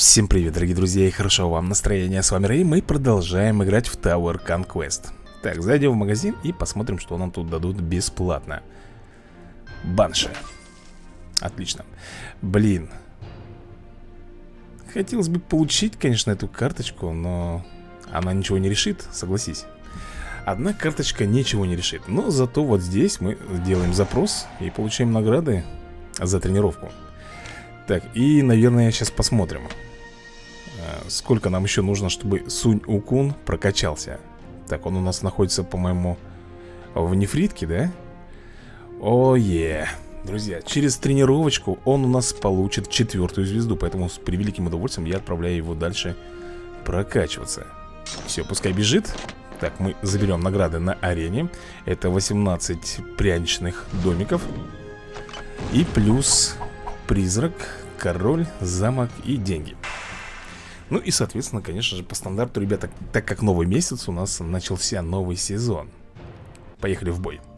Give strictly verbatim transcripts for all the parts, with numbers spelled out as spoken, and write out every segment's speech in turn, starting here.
Всем привет, дорогие друзья, и хорошо вам настроения. С вами Рэй, мы продолжаем играть в Tower Conquest. Так, зайдем в магазин и посмотрим, что нам тут дадут бесплатно. Банши. Отлично. Блин. Хотелось бы получить, конечно, эту карточку, но она ничего не решит, согласись. Одна карточка ничего не решит. Но зато вот здесь мы делаем запрос и получаем награды за тренировку. Так, и, наверное, сейчас посмотрим, сколько нам еще нужно, чтобы Сунь Укун прокачался. Так, он у нас находится, по-моему, в нефритке, да? О-е. Друзья, через тренировочку он у нас получит четвертую звезду. Поэтому с превеликим удовольствием я отправляю его дальше прокачиваться. Все, пускай бежит. Так, мы заберем награды на арене. Это восемнадцать пряничных домиков. И плюс призрак, король, замок и деньги. Ну и, соответственно, конечно же, по стандарту, ребята, так как новый месяц, у нас начался новый сезон. Поехали в бой.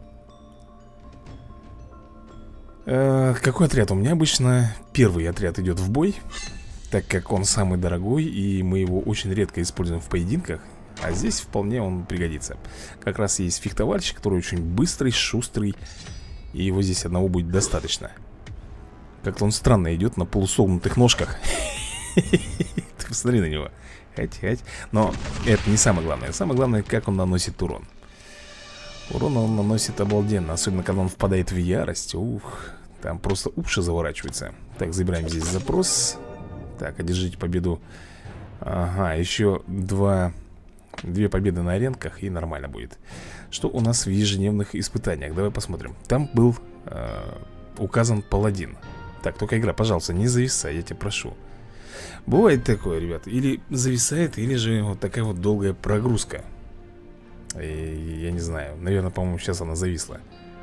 э, Какой отряд? У меня обычно первый отряд идет в бой, так как он самый дорогой, и мы его очень редко используем в поединках. А здесь вполне он пригодится. Как раз есть фехтовальщик, который очень быстрый, шустрый, и его здесь одного будет достаточно. Как-то он странно идет на полусогнутых ножках. Ты посмотри на него. Хать, хать. Но это не самое главное. Самое главное, как он наносит урон. Урон он наносит обалденно. Особенно, когда он впадает в ярость. Ух, там просто уши заворачиваются. Так, забираем здесь запрос. Так, одержите победу. Ага, еще два Две победы на аренках, и нормально будет. Что у нас в ежедневных испытаниях? Давай посмотрим. Там был э, указан паладин. Так, только игра, пожалуйста, не зависай, я тебя прошу. Бывает такое, ребят. Или зависает, или же вот такая вот долгая прогрузка. И, я не знаю, наверное, по-моему, сейчас она зависла.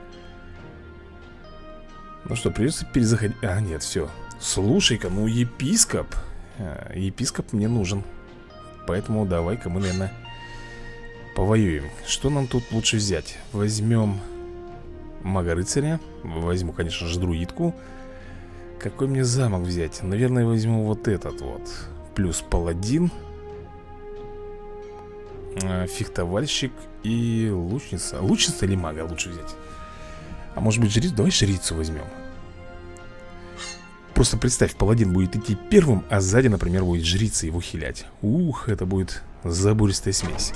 Ну что, придется перезаходить. А, нет, все. Слушай-ка, ну епископ а, Епископ мне нужен. Поэтому давай-ка мы, наверное, повоюем. Что нам тут лучше взять? Возьмем мага-рыцаря. Возьму, конечно же, друидку. Какой мне замок взять? Наверное, возьму вот этот вот. Плюс паладин, фехтовальщик и лучница. Лучница или мага лучше взять? А может быть жрицу? Давай жрицу возьмем. Просто представь, паладин будет идти первым, а сзади, например, будет жрица его хилять. Ух, это будет забористая смесь.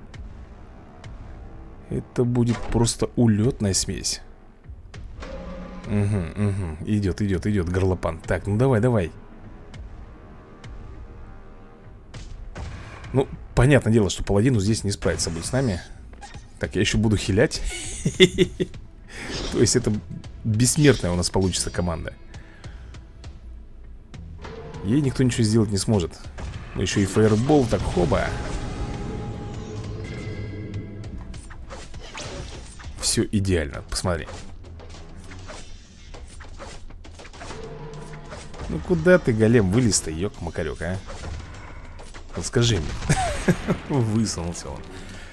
Это будет просто улетная смесь. Угу, угу, идет, идет, идет горлопан. Так, ну давай, давай. Ну, понятное дело, что паладину здесь не справится будет с нами. Так, я еще буду хилять. То есть это бессмертная у нас получится команда. Ей никто ничего сделать не сможет. Но еще и фаербол, так хоба. Все идеально, посмотри. Ну куда ты, голем, вылез-то, ёк-макарёк, а? Вот скажи мне. Высунулся он.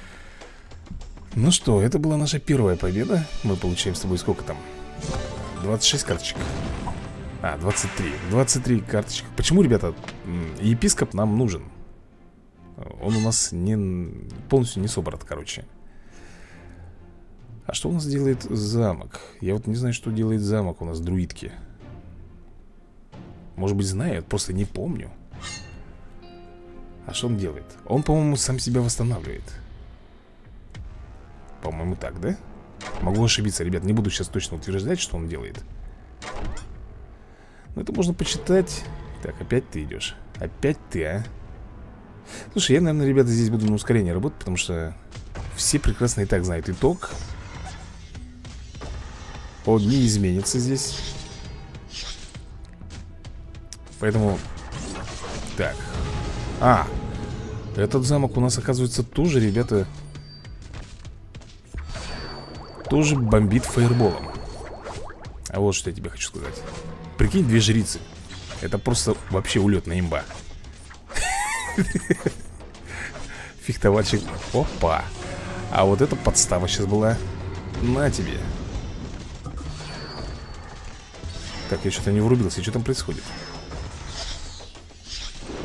Ну что, это была наша первая победа. Мы получаем с тобой сколько там? двадцать шесть карточек. А, двадцать три. двадцать три карточек. Почему, ребята, епископ нам нужен? Он у нас не полностью не собран, короче. А что у нас делает замок? Я вот не знаю, что делает замок у нас, друидки. Может быть, знаю, просто не помню. А что он делает? Он, по-моему, сам себя восстанавливает. По-моему, так, да? Могу ошибиться, ребят, не буду сейчас точно утверждать, что он делает. Но это можно почитать. Так, опять ты идешь. Опять ты, а? Слушай, я, наверное, ребята, здесь буду на ускорение работать, потому что все прекрасно и так знают итог. Он не изменится здесь. Поэтому... Так. А! Этот замок у нас, оказывается, тоже, ребята, тоже бомбит фаерболом. А вот что я тебе хочу сказать. Прикинь, две жрицы. Это просто вообще улетная имба. Фехтовальщик. Опа. А вот эта подстава сейчас была. На тебе. Так, я что-то не врубился. Что там происходит?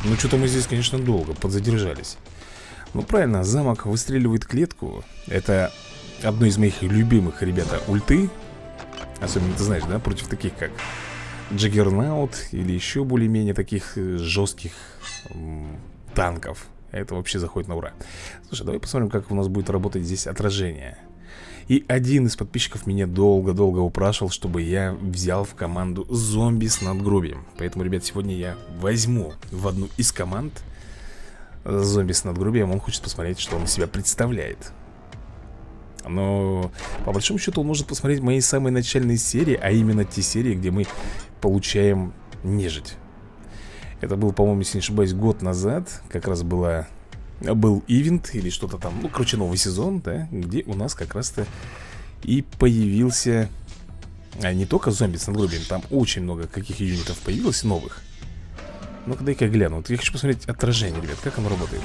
Ну, что-то мы здесь, конечно, долго подзадержались. Ну, правильно, замок выстреливает клетку. Это одно из моих любимых, ребята, ульты. Особенно, ты знаешь, да, против таких, как Джаггернаут или еще более-менее таких жестких танков. Это вообще заходит на ура. Слушай, давай посмотрим, как у нас будет работать здесь отражение. И один из подписчиков меня долго-долго упрашивал, чтобы я взял в команду зомби с надгробием. Поэтому, ребят, сегодня я возьму в одну из команд зомби с надгробием. Он хочет посмотреть, что он из себя представляет. Но по большому счету он может посмотреть мои самые начальные серии, а именно те серии, где мы получаем нежить. Это был, по-моему, если не ошибаюсь, год назад. Как раз была, был ивент или что-то там. Ну, короче, новый сезон, да, где у нас как раз-то и появился а, не только зомби с надгробием. Там очень много каких юнитов появилось новых. Ну-ка, дай-ка я гляну. Вот я хочу посмотреть отражение, ребят, как оно работает.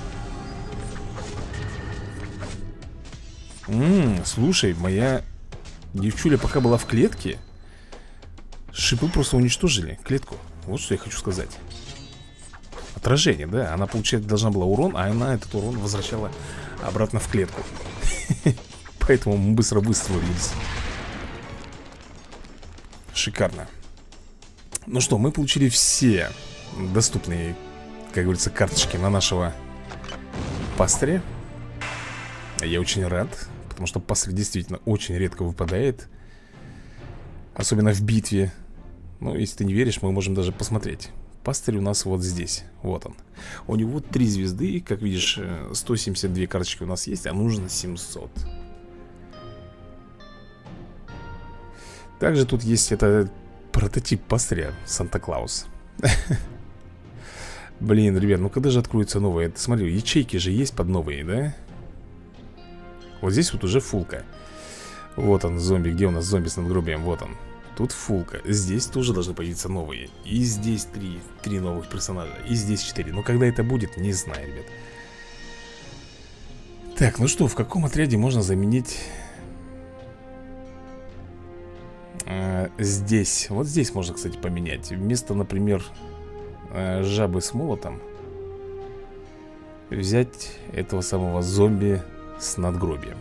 Ммм, слушай, моя девчуля пока была в клетке, шипы просто уничтожили клетку. Вот что я хочу сказать. Отражение, да, она, получается, должна была урон, а она этот урон возвращала обратно в клетку. Поэтому мы быстро выстроились. Шикарно. Ну что, мы получили все доступные, как говорится, карточки на нашего пастыря. Я очень рад, потому что пастырь действительно очень редко выпадает. Особенно в битве. Ну, если ты не веришь, мы можем даже посмотреть. Пастырь у нас вот здесь, вот он. У него три звезды, как видишь, сто семьдесят две карточки у нас есть, а нужно семьсот. Также тут есть это прототип пастыря, Санта-Клаус. Блин, ребят, ну когда же откроется новое? Смотри, ячейки же есть под новые, да? Вот здесь вот уже фулка. Вот он, зомби, где у нас зомби с надгробием? Вот он. Тут фулка, здесь тоже должны появиться новые. И здесь три, три новых персонажа. И здесь четыре, но когда это будет, не знаю, ребят. Так, ну что, в каком отряде можно заменить а, здесь, вот здесь можно, кстати, поменять. Вместо, например, а, жабы с молотом взять этого самого зомби с надгробием.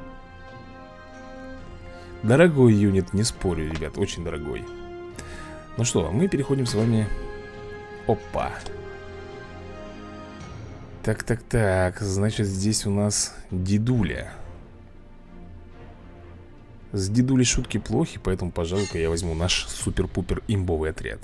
Дорогой юнит, не спорю, ребят, очень дорогой. Ну что, мы переходим с вами. Опа. Так, так, так. Значит, здесь у нас дедуля. С дедулей шутки плохи, поэтому, пожалуй-ка, я возьму наш супер-пупер имбовый отряд.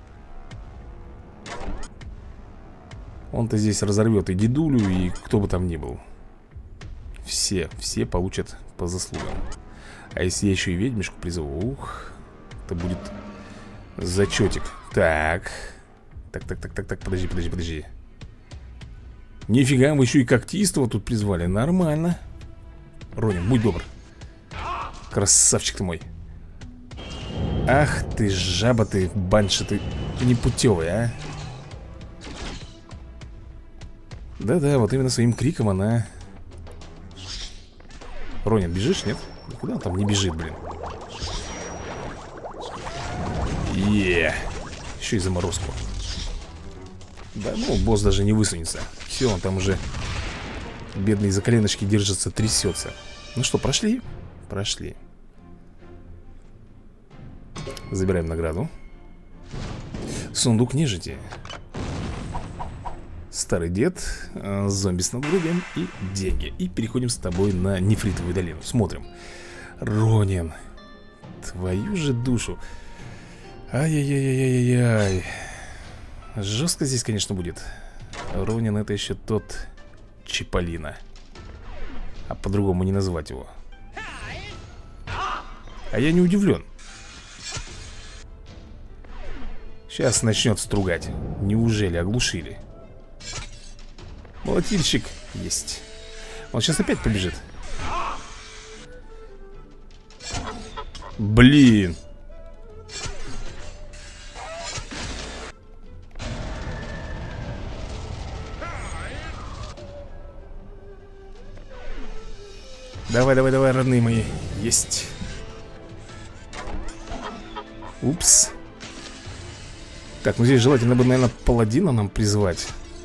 Он-то здесь разорвет и дедулю, и кто бы там ни был. Все, все получат по заслугам. А если я еще и ведьмишку призову, ух, это будет зачетик. Так. Так, так, так, так, так, подожди, подожди, подожди. Нифига, мы еще и когтистого тут призвали. Нормально. Ронин, будь добр. Красавчик ты мой. Ах ты, жаба ты, банша ты непутевая, а. Да-да, вот именно своим криком она... Ронин, бежишь, нет? Куда он там не бежит, блин? Еее. Еще и заморозку. Да, ну, босс даже не высунется. Все, он там уже, бедный, за коленочки держится, трясется. Ну что, прошли? Прошли. Забираем награду. Сундук нежити. Старый дед, зомби с надгробием и деньги. И переходим с тобой на Нефритовую долину. Смотрим. Ронин, твою же душу. Ай-яй-яй-яй-яй-яй. Жестко здесь, конечно, будет. Ронин — это еще тот Чиполлино. А по-другому не назвать его. А я не удивлен. Сейчас начнет стругать. Неужели оглушили? Молотильщик есть. Он сейчас опять побежит. Блин. Давай, давай, давай, родные мои. Есть. Упс. Так, ну здесь желательно бы, наверное, паладина нам призвать.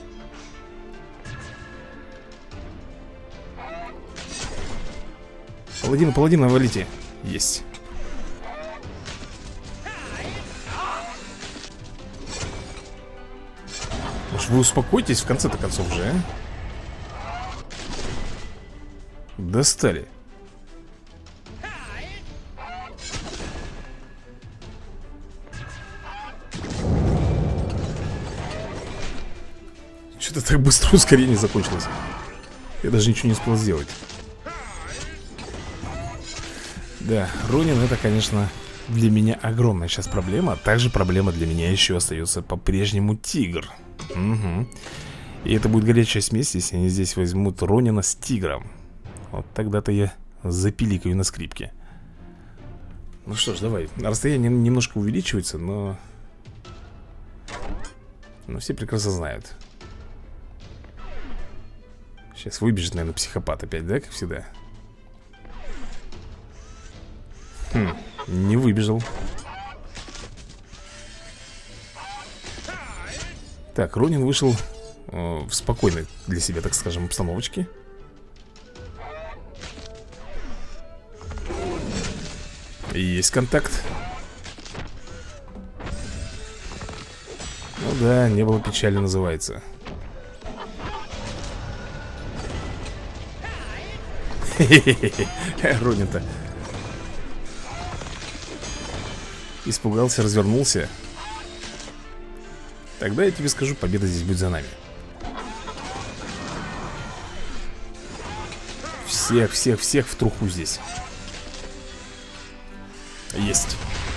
Паладина, паладина, валите. Есть. Может, вы успокойтесь в конце-то концов же, а? Достали. Что-то так быстро ускорение закончилось. Я даже ничего не успел сделать. Да, Ронин это, конечно, для меня огромная сейчас проблема. Также проблема для меня еще остается по-прежнему Тигр. Угу. И это будет горячая смесь, если они здесь возьмут Ронина с Тигром. Вот тогда-то я запиликаю на скрипке. Ну что ж, давай. Расстояние немножко увеличивается, но... Но все прекрасно знают. Сейчас выбежит, наверное, психопат опять, да, как всегда? Хм, не выбежал. Так, Ронин вышел э, в спокойной для себя, так скажем, обстановочке. Есть контакт. Ну да, не было печали, называется. Хе-хе-хе. Ронин-то испугался, развернулся. Тогда я тебе скажу, победа здесь будет за нами. Всех, всех, всех в труху здесь. Есть.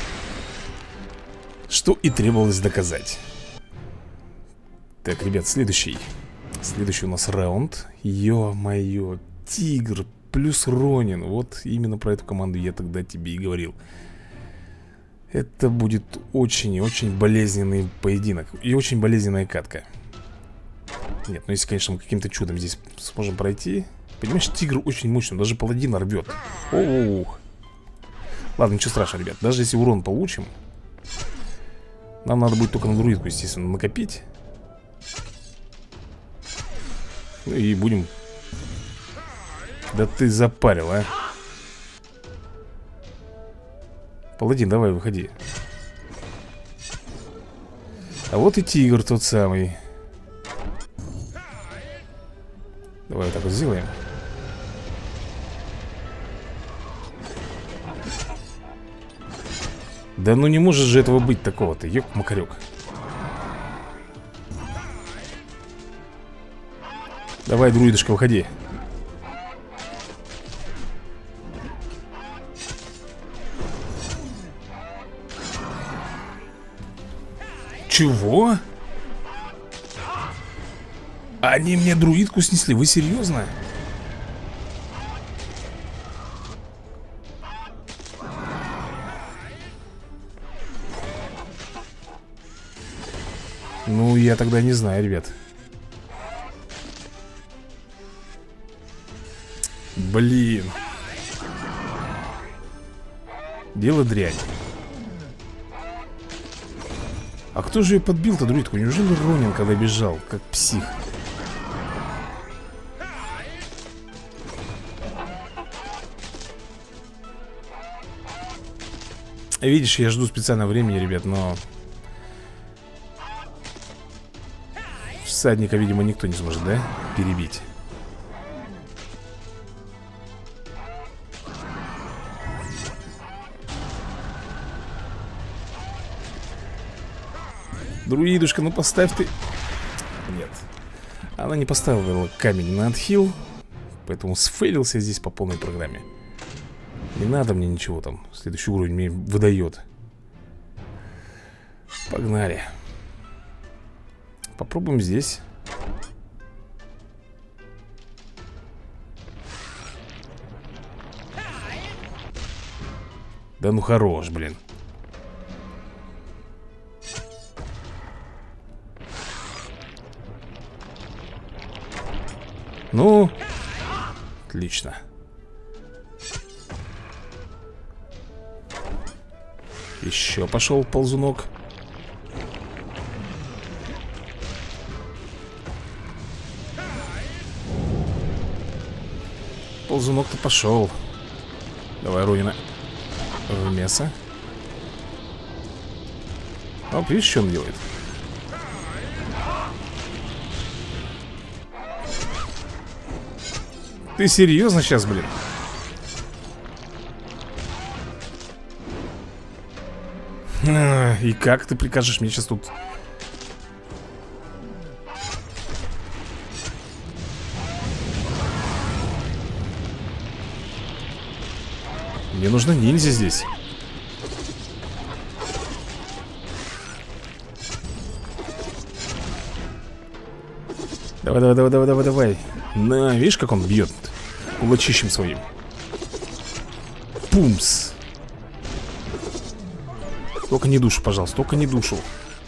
Что и требовалось доказать. Так, ребят, следующий. Следующий у нас раунд. Ё-моё, Тигр плюс Ронин. Вот именно про эту команду я тогда тебе и говорил. Это будет очень и очень болезненный поединок. И очень болезненная катка. Нет, ну если, конечно, мы каким-то чудом здесь сможем пройти. Понимаешь, Тигр очень мощный, даже паладина рвет. Ох. Ладно, ничего страшного, ребят. Даже если урон получим, нам надо будет только на друидку, естественно, накопить. Ну и будем... Да ты запарил, а. Паладин, давай, выходи. А вот и Тигр тот самый. Давай вот так вот сделаем. Да ну не может же этого быть такого-то, ёк-макарёк. Давай, друидушка, выходи. Чего? Они мне друидку снесли, вы серьезно? Ну, я тогда не знаю, ребят. Блин. Дело дрянь. А кто же ее подбил-то, друидку? Неужели Ронин, когда бежал, как псих? Видишь, я жду специально времени, ребят, но... Всадника, видимо, никто не сможет, да? Перебить. Друидушка, ну поставь ты... Нет. Она не поставила камень на отхил, поэтому сфейлился здесь по полной программе. Не надо мне ничего там. Следующий уровень мне выдает. Погнали. Попробуем здесь. Да ну хорош, блин. Ну, отлично. Еще пошел ползунок. ползунок-то пошел. Давай, Ронина. В мясо. О, видишь, что он делает? Ты серьезно сейчас, блин? А, и как ты прикажешь мне сейчас тут? Мне нужно ниндзя здесь. Давай, давай, давай, давай, давай, давай. На, видишь, как он бьет кулачищем своим. Пумс. Только не душу, пожалуйста, только не душу.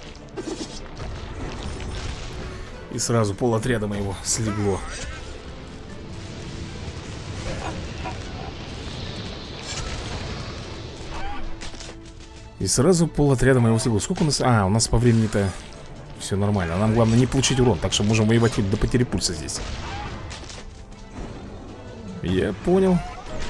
И сразу пол отряда моего слегло. И сразу пол отряда моего слегло. Сколько у нас? А, у нас по времени-то все нормально. Нам главное не получить урон. Так что можем воевать до потери пульса здесь. Я понял.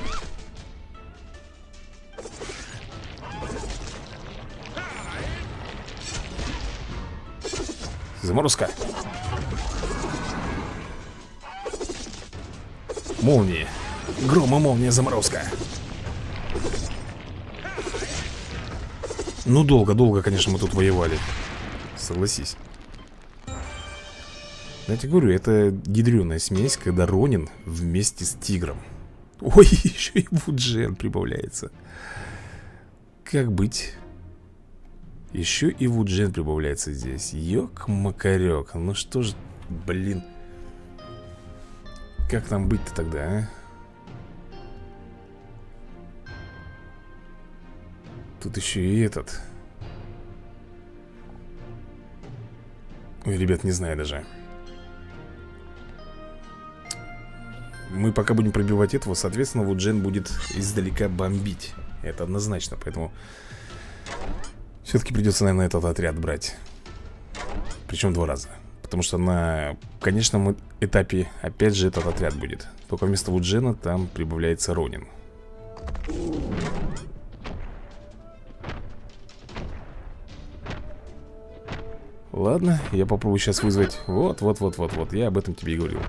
Заморозка. Молния. Грома, молния, заморозка. Ну, долго-долго, конечно, мы тут воевали. Согласись. Я тебе говорю, это ядреная смесь, когда Ронин вместе с Тигром. Ой, еще и Вуджен прибавляется. Как быть? Еще и Вуджен прибавляется здесь. Ёк-макарёк. Ну что ж, блин. Как нам быть-то тогда, а? Тут еще и этот. Ой, ребят, не знаю даже. Мы пока будем пробивать этого, соответственно, Вуджен будет издалека бомбить. Это однозначно, поэтому все-таки придется, наверное, этот отряд брать. Причем два раза. Потому что на конечном этапе опять же этот отряд будет. Только вместо Вуджена там прибавляется Ронин. Ладно, я попробую сейчас вызвать. Вот, вот, вот, вот, вот. Я об этом тебе и говорил.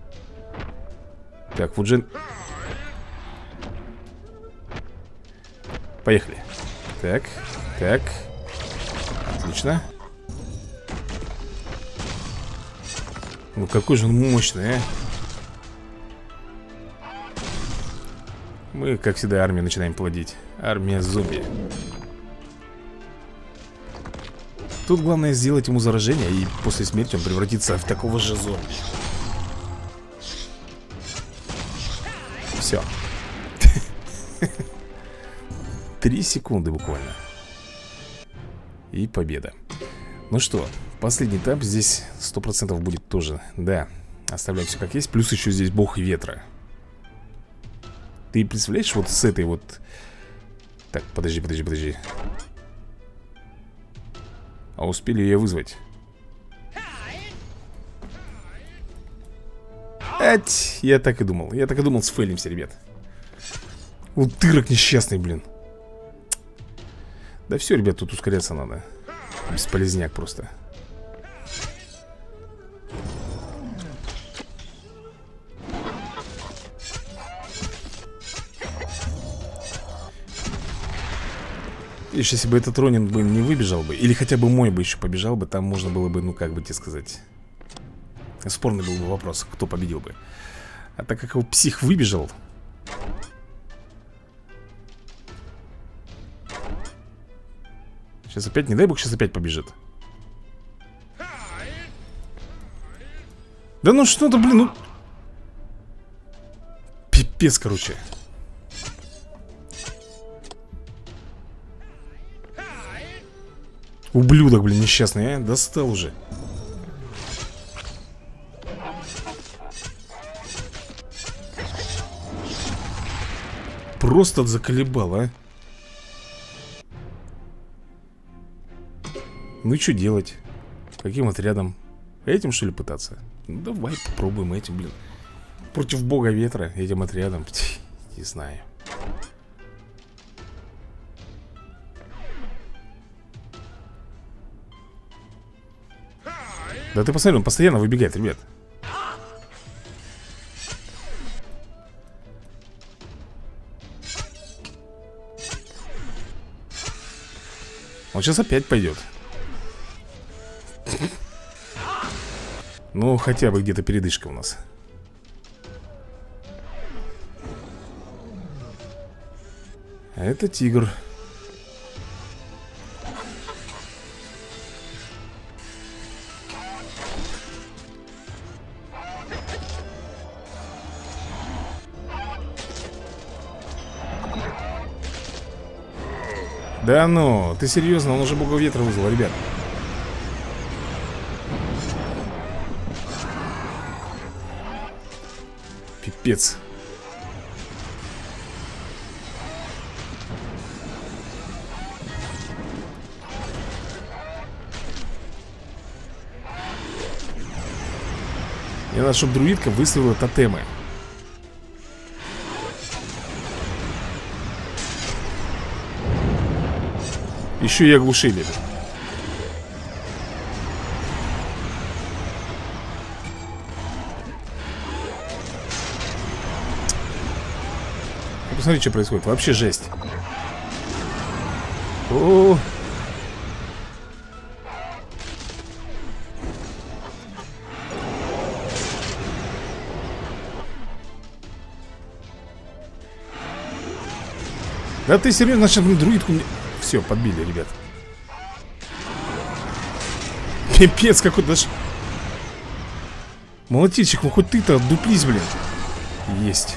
Так, Вуджен. Поехали. Так, так. Отлично. Ну какой же он мощный, а? Мы, как всегда, армию начинаем плодить. Армия зомби. Тут главное сделать ему заражение, и после смерти он превратится в такого же зомби. Все. Три секунды буквально. И победа. Ну что, последний этап здесь сто процентов будет тоже. Да, оставляем все как есть. Плюс еще здесь бог ветра. Ты представляешь, вот с этой вот... Так, подожди, подожди, подожди. А успели ее вызвать? Ать, я так и думал. Я так и думал, сфейлимся, ребят. Утырок несчастный, блин. Да все, ребят, тут ускоряться надо. Бесполезняк просто. Видишь, если бы этот Ронин бы не выбежал бы, или хотя бы мой бы еще побежал бы, там можно было бы, ну как бы тебе сказать, спорный был бы вопрос, кто победил бы. А так как его псих выбежал. Сейчас опять, не дай бог, сейчас опять побежит. Да ну что-то, блин, ну... Пипец, короче. Ублюдок, блин, несчастный, а? Достал уже. Просто заколебал, а? Ну и что делать? Каким отрядом? Этим, что ли, пытаться? Ну, давай попробуем этим, блин. против бога ветра этим отрядом. Не знаю. Да ты посмотри, он постоянно выбегает, ребят. Он сейчас опять пойдет. Ну, хотя бы где-то передышка у нас. А это тигр. Да ну, ты серьезно? Он уже бога ветра вызвал, ребят. Пипец. Мне надо, чтобы друидка выставила тотемы. Еще и оглушили. Посмотри, что происходит. Вообще жесть. О-о-о. Да ты серьезно, сейчас друидку мне... Все, подбили, ребят. Пипец какой-то даже. Молотильщик, ну хоть ты-то отдуплись, блин. Есть.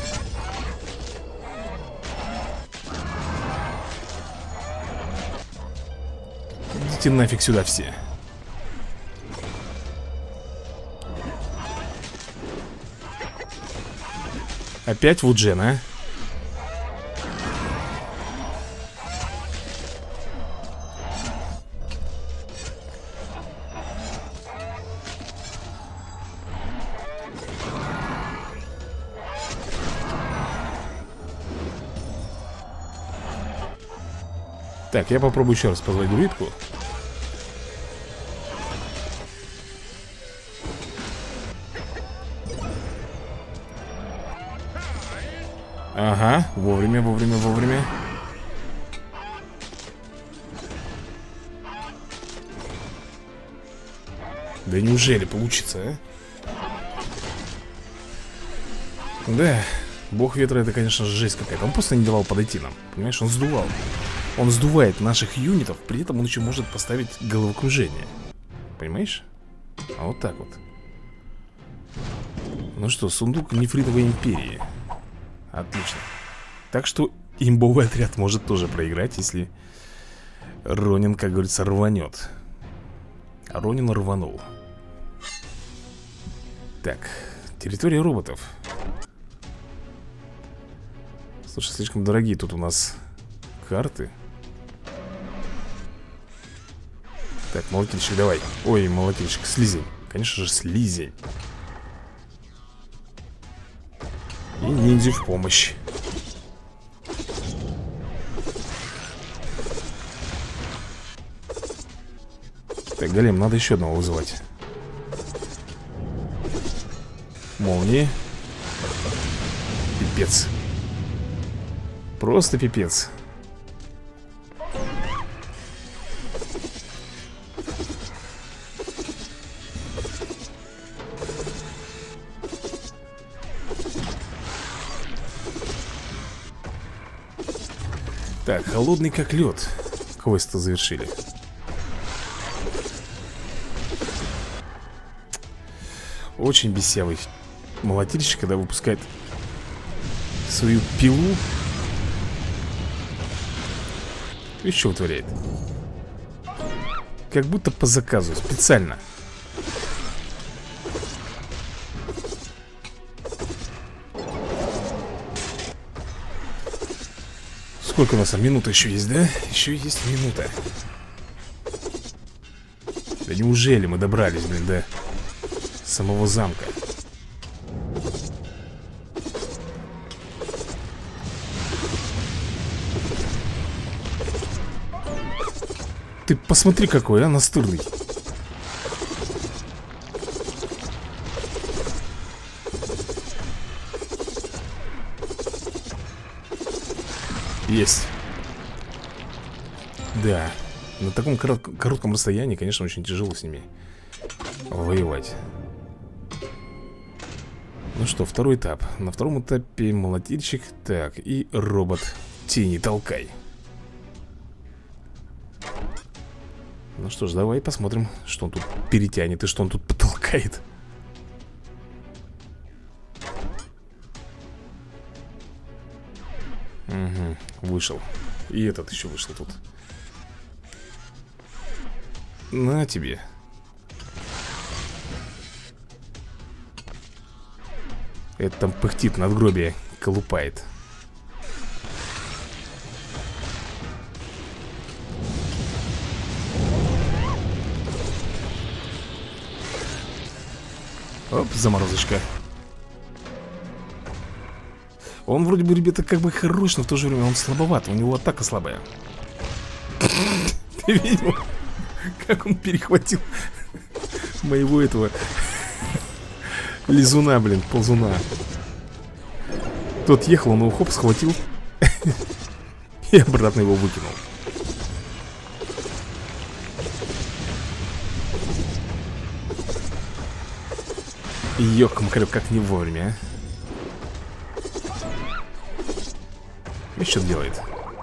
Идите нафиг сюда все. Опять Вуджен, а? Так, я попробую еще раз позвать друидку. Ага, вовремя, вовремя, вовремя. Да неужели получится, а? Да, бог ветра это, конечно, жесть какая-то. Он просто не давал подойти нам, понимаешь, он сдувал. Он сдувает наших юнитов, при этом он еще может поставить головокружение. Понимаешь? А вот так вот. Ну что, сундук нефритовой империи. Отлично. Так что имбовый отряд может тоже проиграть, если Ронин, как говорится, рванет. А Ронин рванул. Так, территория роботов. Слушай, слишком дорогие тут у нас карты. Так, молотильщик, давай. Ой, молотильщик, слизень. Конечно же, слизень. И ниндзя в помощь. Так, голем, надо еще одного вызывать. Молнии. Пипец. Просто пипец. Так, холодный как лед. Квест-то завершили. Очень бесявый молотильщик, когда выпускает свою пилу. И что вытворяет? Как будто по заказу, специально. Сколько у нас? Минута еще есть, да? Еще есть минута. Да неужели мы добрались, блин, до самого замка? Ты посмотри какой, а, настырный. Есть. Да. На таком корот- коротком расстоянии, конечно, очень тяжело с ними воевать. Ну что, второй этап. На втором этапе молотильщик. Так, и робот тени толкай. Ну что ж, давай посмотрим, что он тут перетянет и что он тут потолкает. Угу, вышел. И этот еще вышел тут. На тебе. Это там пыхтит надгробие, колупает. Оп, заморозочка. Он вроде бы, ребята, как бы хорош, но в то же время он слабоват. У него атака слабая. Ты видел, как он перехватил моего этого лизуна, блин, ползуна. Тот ехал, он его хоп, схватил и обратно его выкинул. Ёк-макарёк, как не вовремя, а? И что делает?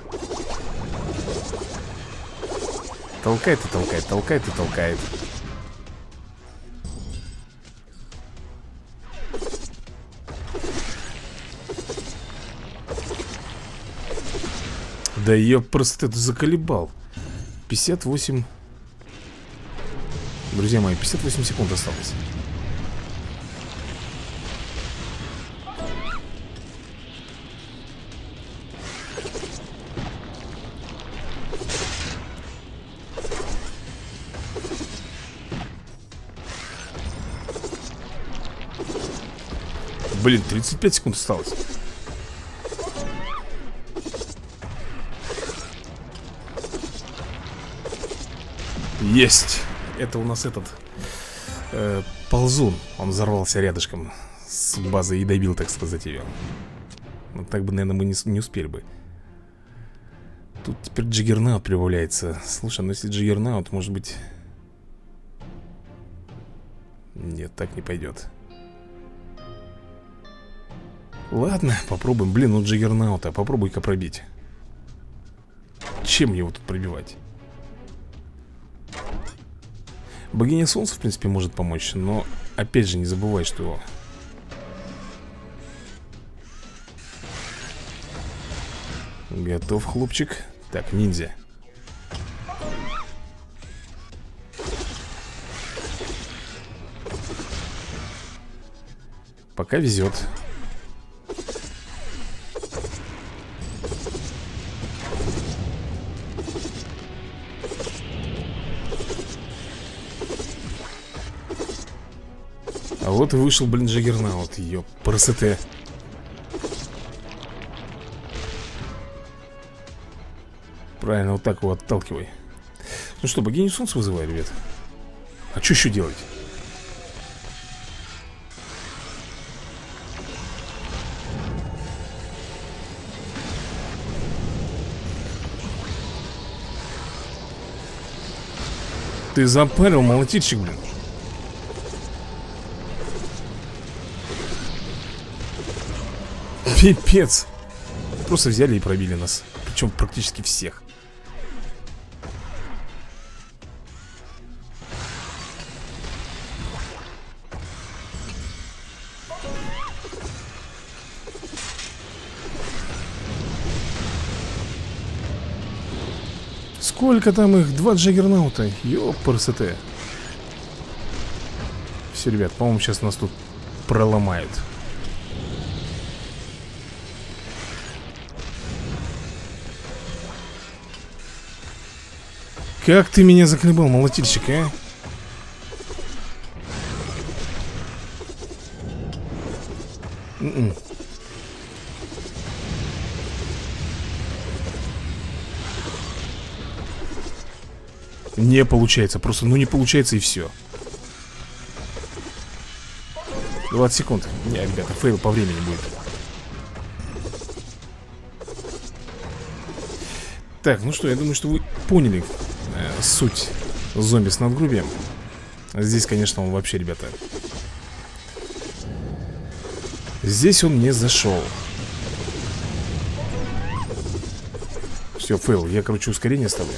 Толкает и толкает, толкает и толкает. Да я просто это заколебал. пятьдесят восемь. Друзья мои, пятьдесят восемь секунд осталось. Блин, тридцать пять секунд осталось. Есть. Это у нас этот э, ползун. Он взорвался рядышком с базой и добил, так сказать, ее. Ну так бы, наверное, мы не, не успели бы. Тут теперь Джиггернаут прибавляется. Слушай, ну если Джиггернаут, может быть... Нет, так не пойдет. Ладно, попробуем. Блин, ну Джиггернаута, попробуй-ка пробить. Чем его тут пробивать? Богиня Солнца, в принципе, может помочь. Но, опять же, не забывай, что... Готов, хлопчик. Так, ниндзя. Пока везет. А вот и вышел, блин, Джиггернаут. Ёп, красота. Правильно, вот так его отталкивай. Ну что, богиню солнца вызывай, ребят. А что еще делать? Ты запарил, молотильщик, блин. Пипец. Просто взяли и пробили нас. Причем практически всех. Сколько там их? Два Джиггернаута. Ёпрст. Все, ребят, по-моему, сейчас нас тут проломают. Как ты меня заколебал, молотильщик, а? Н-н. Не получается, просто, ну не получается и все. двадцать секунд. Не, ребята, фейл по времени будет. Так, ну что, я думаю, что вы поняли э, суть зомби с надгробием. Здесь, конечно, он вообще, ребята, здесь он не зашел. Все, фейл, я, короче, ускорение ставлю.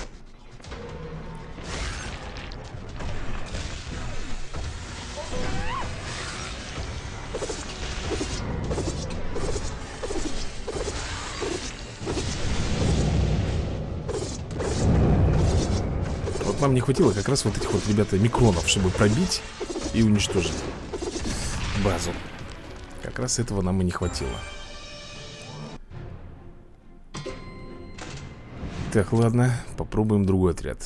Нам не хватило как раз вот этих вот, ребята, микронов, чтобы пробить и уничтожить базу. Как раз этого нам и не хватило. Так, ладно, попробуем другой отряд.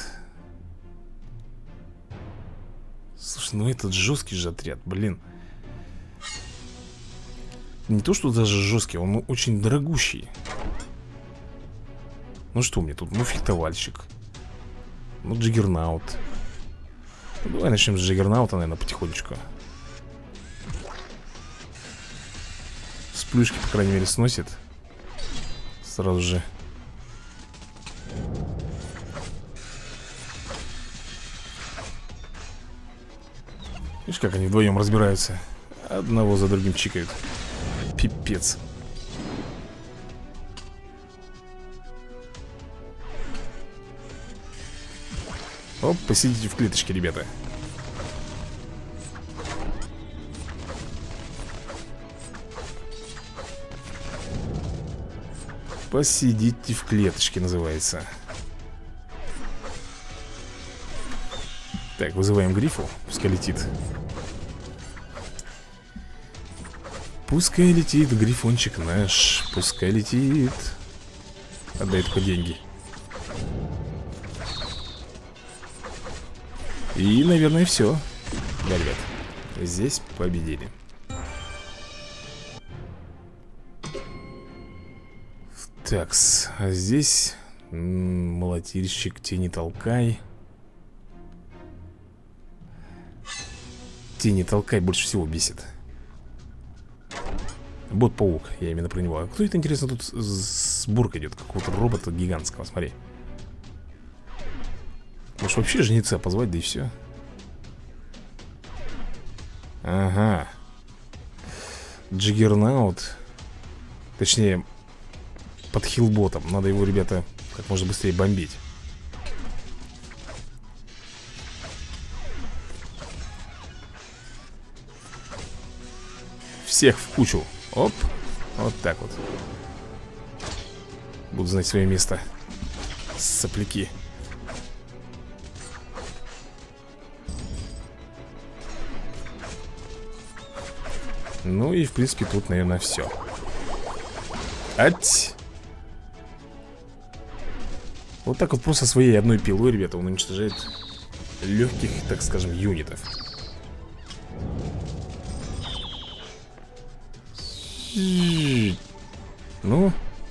Слушай, ну этот жесткий же отряд, блин. Не то, что даже жесткий, он очень дорогущий. Ну что мне тут? Ну, фехтовальщик. Ну, Джиггернаут. Ну, давай начнем с Джиггернаута, наверное, потихонечку. Сплюшки, по крайней мере, сносит. Сразу же. Видишь, как они вдвоем разбираются. Одного за другим чикают. Пипец. Оп, посидите в клеточке, ребята. Посидите в клеточке, называется. Так, вызываем Грифу. Пускай летит. Пускай летит, грифончик наш. Пускай летит. Отдай только деньги. И, наверное, все. Да, ребят, здесь победили. Такс, а здесь молотильщик, тени толкай. Тени толкай больше всего бесит. Бот-паук, я именно про него. А кто это, интересно, тут сборка идет? Какого-то робота гигантского, смотри. Может вообще жнеца позвать, да и все. Ага. Джиггернаут. Точнее, под хилботом. Надо его, ребята, как можно быстрее бомбить. Всех в кучу. Оп. Вот так вот. Буду знать свое место. Сопляки. Ну и, в принципе, тут, наверное, все. Ать! Вот так вот просто своей одной пилой, ребята, он уничтожает легких, так скажем, юнитов. Ну.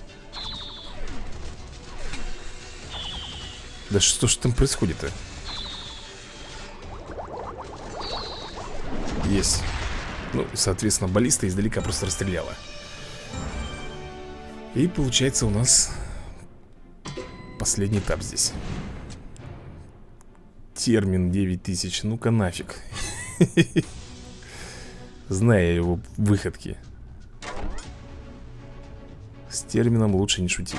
Да что ж там происходит-то? Есть. Ну, соответственно, баллиста издалека просто расстреляла. И получается у нас последний этап здесь. Термин девять тысяч. Ну-ка нафиг. Зная его выходки. С термином лучше не шутить.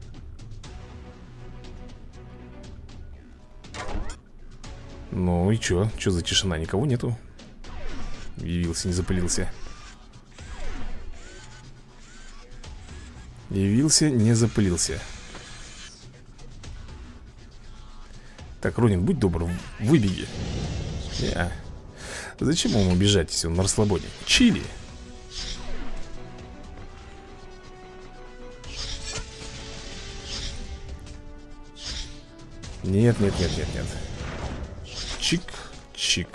Ну и чё? Чё за тишина? Никого нету? Явился, не запылился. Явился, не запылился. Так, Ронин, будь добр, выбеги. Не-а. Зачем ему бежать, если он на расслабоне? Чили. Нет, нет, нет, нет, нет. Чик, чик.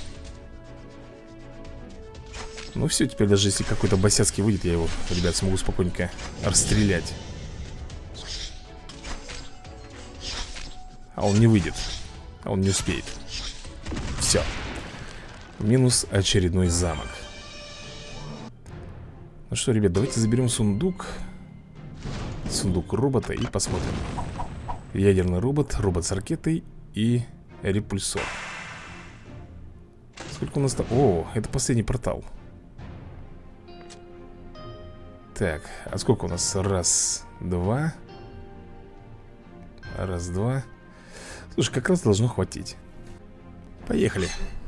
Ну все, теперь даже если какой-то босяцкий выйдет, я его, ребят, смогу спокойненько расстрелять. А он не выйдет. А он не успеет. Все. Минус очередной замок. Ну что, ребят, давайте заберем сундук. Сундук робота и посмотрим. Ядерный робот, робот с ракетой и репульсор. Сколько у нас там? О, это последний портал. Так, а сколько у нас? Раз, два. Раз, два. Слушай, как раз должно хватить. Поехали.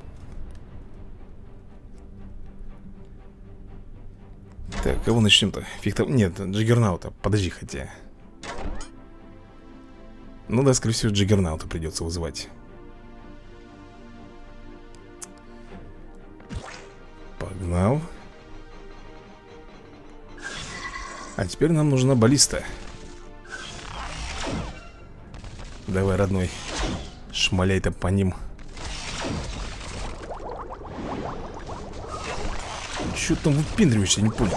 Так, кого начнем-то? Фихта... Нет, Джиггернаута. Подожди, хотя. Ну да, скорее всего, Джиггернаута придется вызывать. Погнал. А теперь нам нужна баллиста. Давай, родной, шмаляй-то по ним. Чё там выпендриваешься, не понял.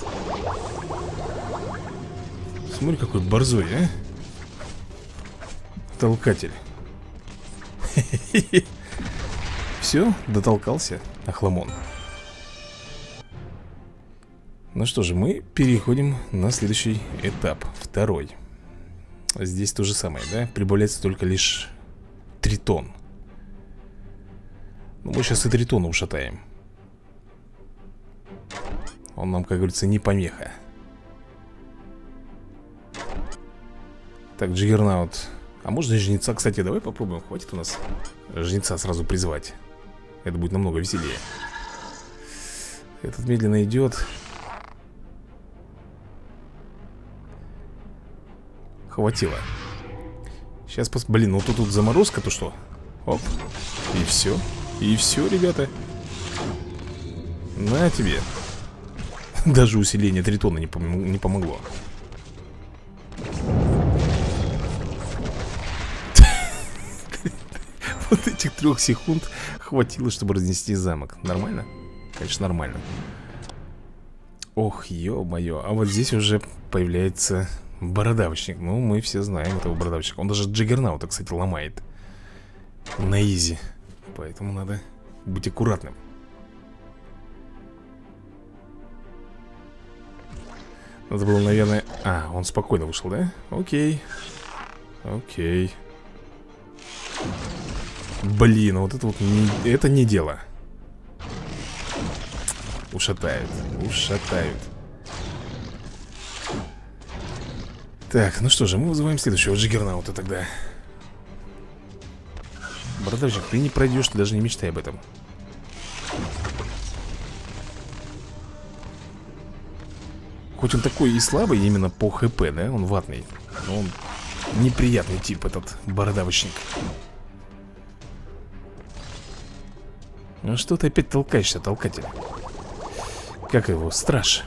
Смотри, какой борзой, а. Толкатель. Все, дотолкался, охламон. Ну что же, мы переходим на следующий этап, второй. Здесь то же самое, да? Прибавляется только лишь тритон. Ну, мы сейчас и тритона ушатаем. Он нам, как говорится, не помеха. Так, Джиггернаут. А можно жнеца, кстати, давай попробуем. Хватит у нас жнеца сразу призвать. Это будет намного веселее. Этот медленно идет. Хватило. Сейчас пос... Блин, ну тут, тут заморозка, то что? Оп. И все. И все, ребята. На тебе. Даже усиление тритона не, пом... не помогло. Вот этих трех секунд хватило, чтобы разнести замок. Нормально? Конечно, нормально. Ох, ё-моё. А вот здесь уже появляется бородавочник. Ну, мы все знаем этого бородавочника. Он даже Джиггернаута, кстати, ломает на изи. Поэтому надо быть аккуратным. Надо было, наверное... А, он спокойно вышел, да? Окей. Окей. Блин, вот это вот не... Это не дело. Ушатают. Ушатают. Так, ну что же, мы вызываем следующего Джиггернаута тогда. Бородавчик, ты не пройдешь, ты даже не мечтай об этом. Хоть он такой и слабый именно по хп, да, он ватный, но он неприятный тип, этот бородавочник. Ну что ты опять толкаешься, толкатель? Как его? Страж.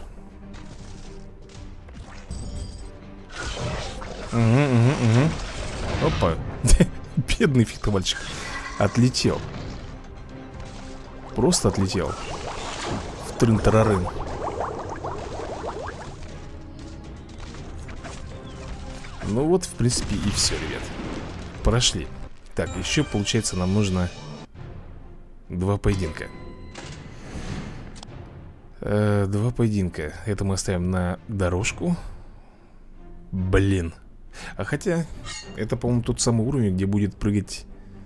Угу, угу, угу. Опа. Бедный фехтовальщик. Отлетел. Просто отлетел. В трын-тарарын. Ну вот, в принципе, и все, ребят. Прошли. Так, еще, получается, нам нужно два поединка. э, Два поединка. Это мы оставим на дорожку. Блин. А хотя, это, по-моему, тот самый уровень, где будет прыгать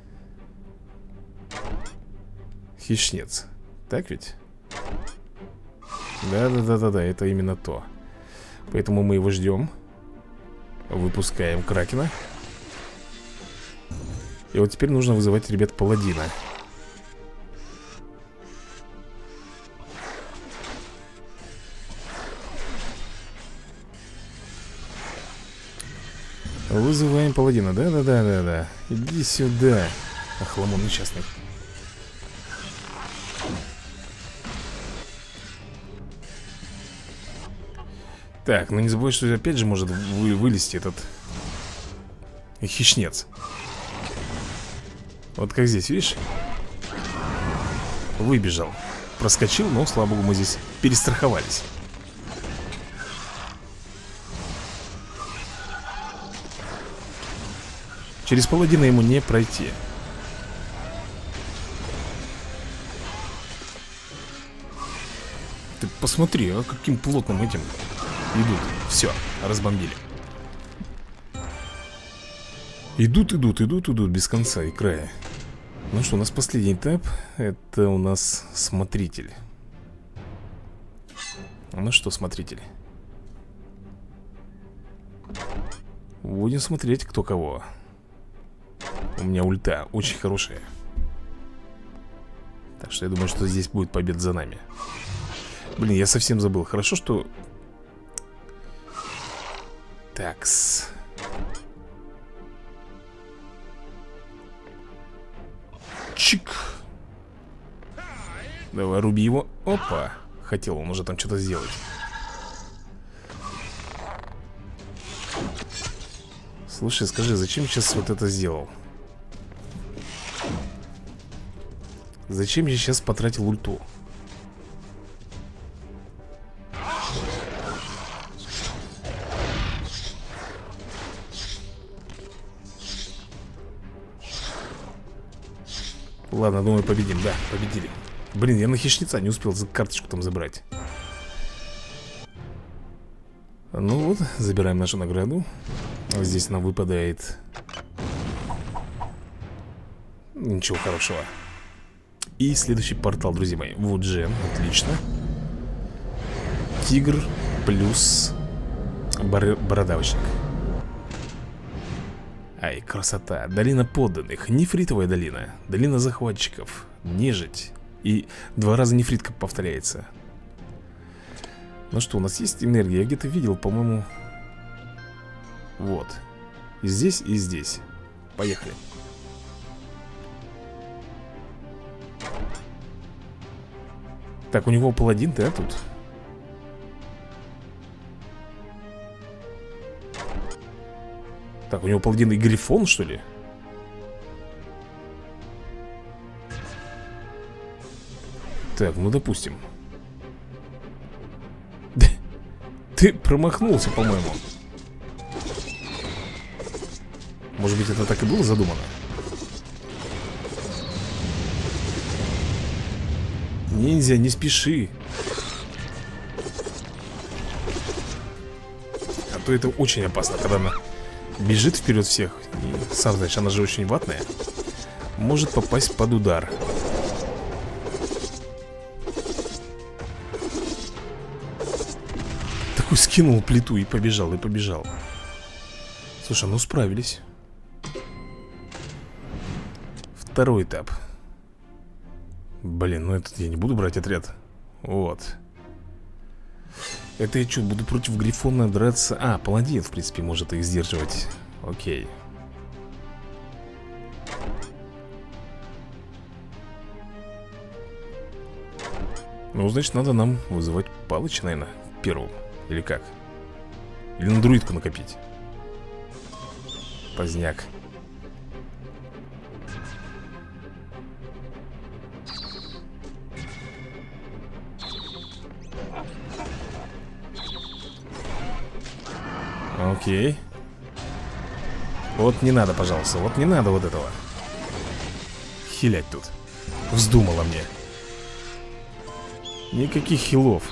хищнец. Так ведь? Да-да-да-да-да, это именно то. Поэтому мы его ждем. Выпускаем кракена. И вот теперь нужно вызывать, ребят, паладина. Вызываем паладина, да-да-да-да-да. Иди сюда, охламон несчастный. Так, ну не забывай, что опять же может вы вылезти этот хищнец. Вот как здесь, видишь? Выбежал. Проскочил, но, слава богу, мы здесь перестраховались. Через паладина ему не пройти. Ты посмотри, а каким плотным этим идут. Все, разбомбили. Идут, идут, идут, идут без конца и края. Ну что, у нас последний этап. Это у нас смотритель. Ну что, смотритель, будем смотреть, кто кого. У меня ульта очень хорошая. Так что я думаю, что здесь будет победа за нами. Блин, я совсем забыл. Хорошо, что... Такс. Чик. Давай, руби его. Опа. Хотел он уже там что-то сделать. Слушай, скажи, зачем сейчас вот это сделал? Зачем я сейчас потратил ульту? Ладно, думаю, победим, да, победили. Блин, я на хищница не успел за карточку там забрать. Ну вот, забираем нашу награду. Здесь нам выпадает... Ничего хорошего. И следующий портал, друзья мои. Вот Джен, отлично. Тигр плюс бор... бородавочник. Ай, красота. Долина подданных, нефритовая долина, долина захватчиков, нежить. И два раза нефритка повторяется. Ну что, у нас есть энергия? Я где-то видел, по-моему. Вот. И здесь, и здесь. Поехали. Так, у него паладин, да, тут? Так, у него паладин и грифон, что ли? Так, ну допустим. Ты промахнулся, по-моему. Может быть, это так и было задумано? Ниндзя, не спеши. А то это очень опасно, когда она бежит вперед всех. И, сам знаешь, она же очень ватная. Может попасть под удар. Такой скинул плиту и побежал, и побежал. Слушай, ну справились. Второй этап. Блин, ну этот я не буду брать отряд. Вот. Это я что, буду против грифона драться? А, паладин, в принципе, может их сдерживать. Окей. Ну, значит, надо нам вызывать Палыча, наверное, первым. Или как? Или на друидку накопить? Поздняк. Окей. Вот не надо, пожалуйста. Вот не надо вот этого хилять тут. Вздумала мне. Никаких хилов.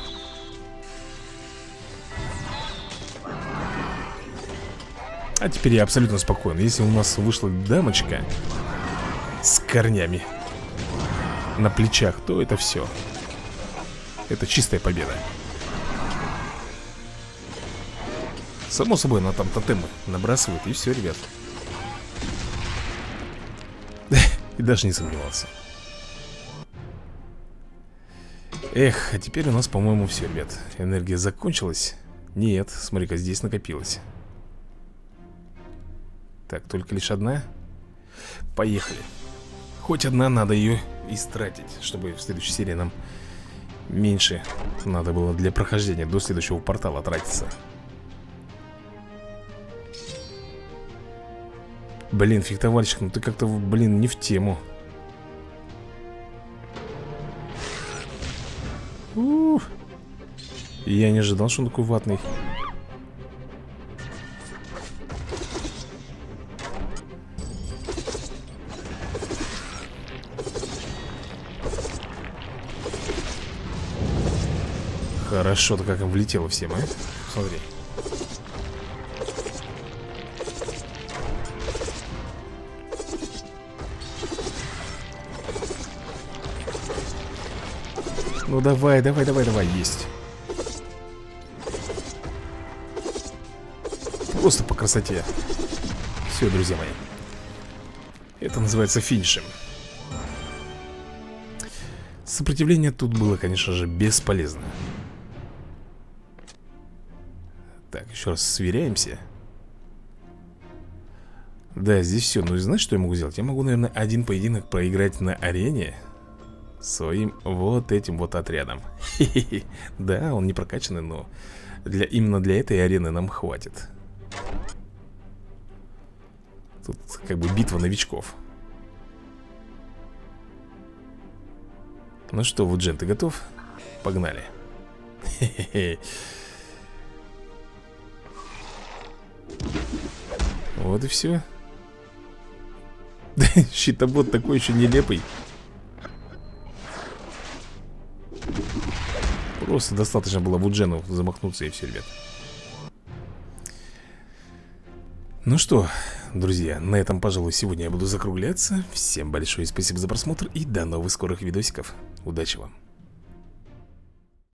А теперь я абсолютно спокоен. Если у нас вышла дамочка с корнями на плечах, то это все. Это чистая победа. Само собой, она там тотемы набрасывает, и все, ребят. И даже не сомневался. Эх, а теперь у нас, по-моему, все, ребят. Энергия закончилась. Нет, смотри-ка, здесь накопилась. Так, только лишь одна. Поехали. Хоть одна, надо ее истратить, чтобы в следующей серии нам меньше надо было для прохождения до следующего портала тратиться. Блин, фехтовальщик, ну ты как-то, блин, не в тему. Ух. Я не ожидал, что он такой ватный. Хорошо-то как им влетело всем, а? Смотри. Ну давай, давай, давай, давай, есть. Просто по красоте. Все, друзья мои. Это называется финишем. Сопротивление тут было, конечно же, бесполезно. Так, еще раз сверяемся. Да, здесь все. Ну и знаешь, что я могу сделать? Я могу, наверное, один поединок проиграть на арене своим вот этим вот отрядом. Хе-хе-хе. Да, он не прокачанный, но для, именно для этой арены нам хватит. Тут как бы битва новичков. Ну что, Вуджен, ты готов? Погнали. Хе-хе-хе. Вот и все. Щитобот такой еще нелепый. Просто достаточно было Вуджену замахнуться и все, ребят. Ну что, друзья, на этом, пожалуй, сегодня я буду закругляться. Всем большое спасибо за просмотр и до новых скорых видосиков. Удачи вам!